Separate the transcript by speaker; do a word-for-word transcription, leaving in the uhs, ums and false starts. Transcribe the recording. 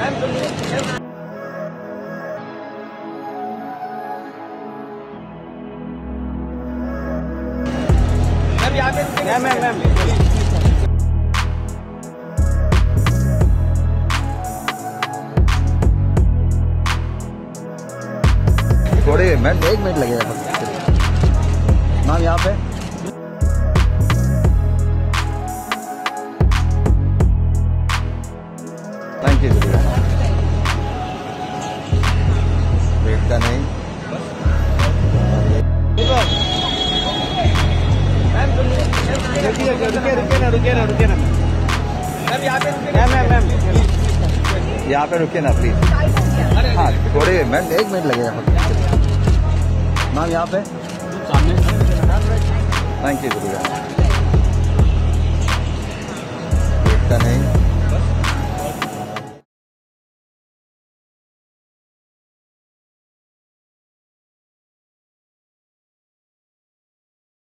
Speaker 1: Ma'am ma'am ma'am
Speaker 2: थोड़ी minute एक minute लगेगा मैम यहाँ पे। थैंक यू देखता नहीं
Speaker 1: रुकिए रुकिए रुकिए ना रुकिए ना रुकिए ना मैम मैम मैम
Speaker 2: यहाँ पे रुकिए ना प्लीज। हाँ थोड़ी मिनट एक मिनट लगेगा मैम यहाँ पे। थैंक यू देखता नहीं